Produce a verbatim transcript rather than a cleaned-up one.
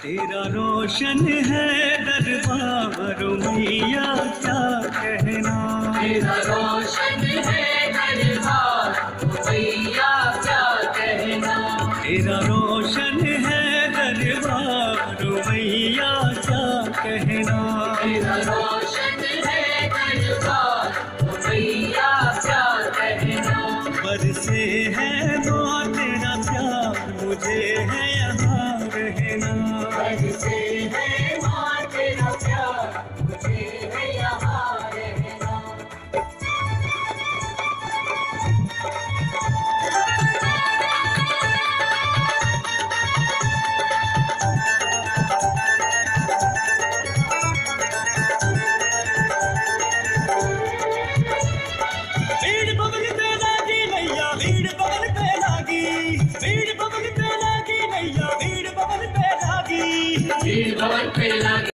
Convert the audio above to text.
तेरा रोशन है दरबार मैया क्या कहना। तेरा रोशन है दरबार मैया क्या कहना। तेरा रोशन है दरबार मैया क्या कहना। तेरा रोशन है दरबार मैया क्या कहना। बरसे है वो तेरा प्यार मुझे है यहाँ रहना। बरसे है माँ तेरा प्यार मुझे है यहाँ रहना। भीड़ बबल पे लागी नैया भीड़ बबल पे लागी। भीड़ बबल पे लागी नैया भीड़ बबल पे लागी। भीड़ बबल पे लागी।